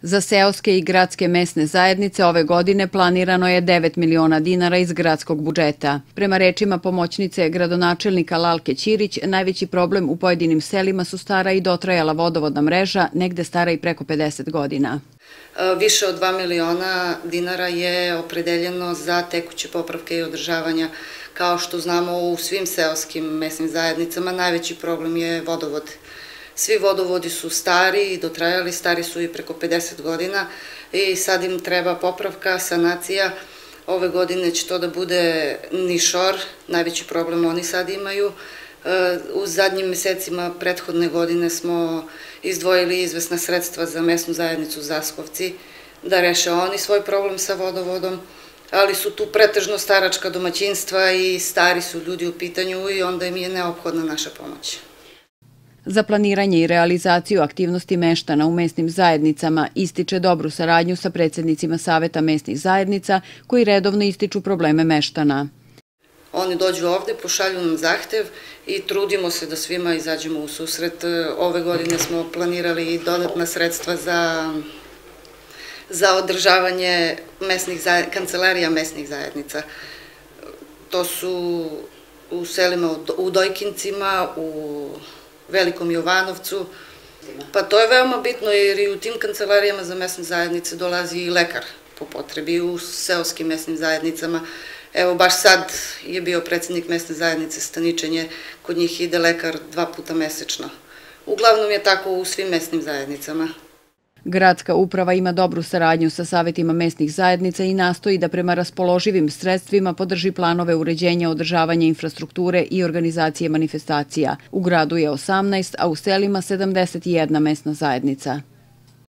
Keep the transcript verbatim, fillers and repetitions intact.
Za seoske i gradske mesne zajednice ove godine planirano je devet miliona dinara iz gradskog budžeta. Prema rečima pomoćnice gradonačelnika Lalke Ćirić, najveći problem u pojedinim selima su stara i dotrajala vodovodna mreža, negde stara i preko pedeset godina. Više od dva miliona dinara je opredeljeno za tekuće popravke i održavanja. Kao što znamo, u svim seoskim mesnim zajednicama najveći problem je vodovod. Svi vodovodi su stari i dotrajali, stari su i preko pedeset godina i sad im treba popravka, sanacija. Ove godine će to da bude Nišor, najveći problem oni sad imaju. U zadnjim mesecima prethodne godine smo izdvojili izvesna sredstva za mesnu zajednicu Zaskovci da reše oni svoj problem sa vodovodom, ali su tu pretežno staračka domaćinstva i stari su ljudi u pitanju i onda im je neophodna naša pomoć. Za planiranje i realizaciju aktivnosti meštana u mesnim zajednicama ističe dobru saradnju sa predsednicima Saveta mesnih zajednica koji redovno ističu probleme meštana. Oni dođu ovde, pošalju nam zahtev i trudimo se da svima izađemo u susret. Ove godine smo planirali dodatna sredstva za, za održavanje mesnih, kancelarija mesnih zajednica. To su u selima u Dojkincima, u Velikom Jovanovcu. Pa to je veoma bitno jer i u tim kancelarijama za mesne zajednice dolazi i lekar po potrebi u seoskim mesnim zajednicama. Evo, baš sad je bio predsednik mesne zajednice Staničenje, kod njih ide lekar dva puta mesečno. Uglavnom je tako u svim mesnim zajednicama. Gradska uprava ima dobru saradnju sa savetima mesnih zajednica i nastoji da prema raspoloživim sredstvima podrži planove uređenja, održavanja infrastrukture i organizacije manifestacija. U gradu je osamnaest, a u selima sedamdeset jedna mesna zajednica.